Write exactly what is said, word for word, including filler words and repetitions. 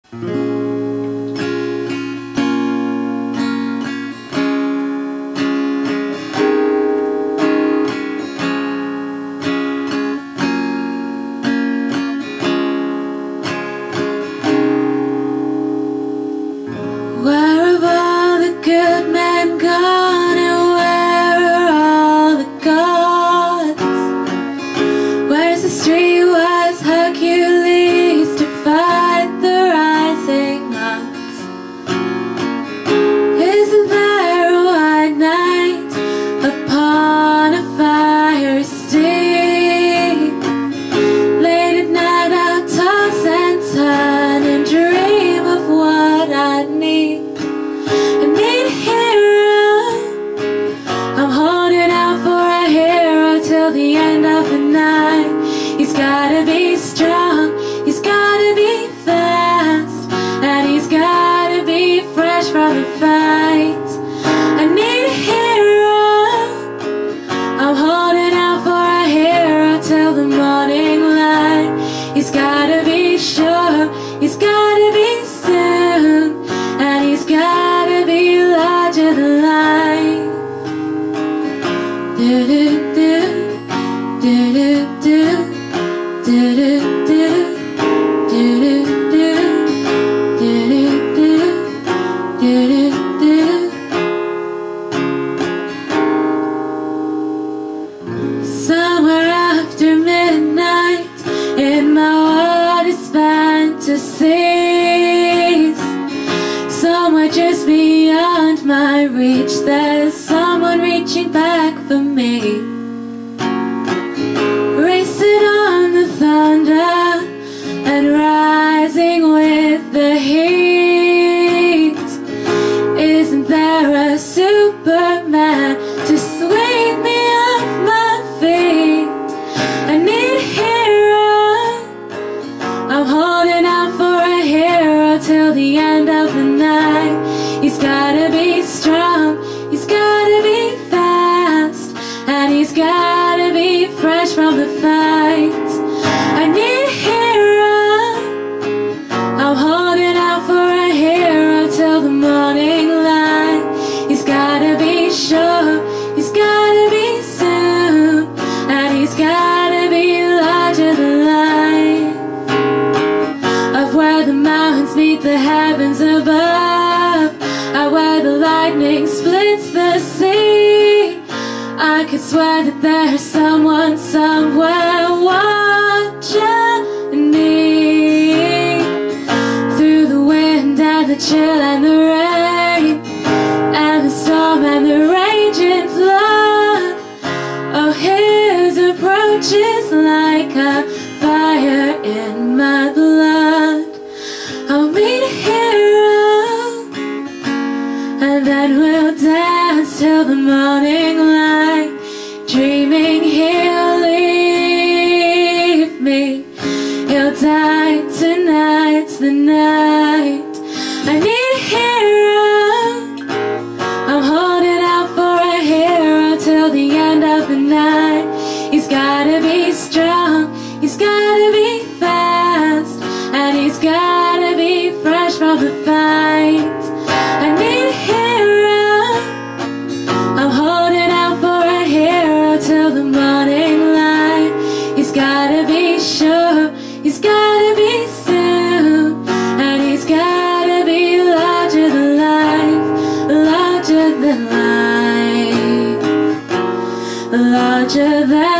Where have all the good men gone, and where are all the gods? Where's the streetwise Hercules to fight the rising odds? Isn't there a white knight upon a fiery steed? Late at night I'll toss and turn and dream of what I need. I need a hero. I'm holding out for a hero till the end of the night. He's gotta be strong, he's gotta be fast, and he's gotta be fresh from the fight. I need a hero. I'm holding out for a hero till the morning light. He's gotta be sure, he's gotta be soon, and he's gotta be larger than life. Do do do, do do do, do do do, do do do, do do do, do do do. Somewhere after midnight, in my wildest fantasies, somewhere just beyond my reach, there's someone reaching back for me. Racing on the thunder and rising with the heat. Isn't there a Superman to sweep me off my feet? I need a hero. I'm holding out for a hero till the end of the night. He's gotta be strong, he's gotta be fast, and he's gotta be fresh from the fight. I need a hero. I'm holding out for a hero till the morning light. He's gotta be sure, he's gotta be soon, and he's gotta be larger than life. Of where the mountains meet the heavens above, of where the lightning splits the sea, I could swear that there's someone somewhere watching me. Through the wind and the chill and the rain, and the storm and the raging flood, oh, his approach is like a fire in my blood. I'll meet a hero, and then we'll dance till the morning light, dreaming he'll leave me. He'll die tonight's the night. I need a hero. I'm holding out for a hero till the end of the night. He's gotta be strong, he's gotta be fast, and he's gotta be fresh from the fight. I need a hero. I'm holding out for a hero till the morning light. He's gotta be sure, he's gotta be soon, and he's gotta be larger than life, larger than life, larger than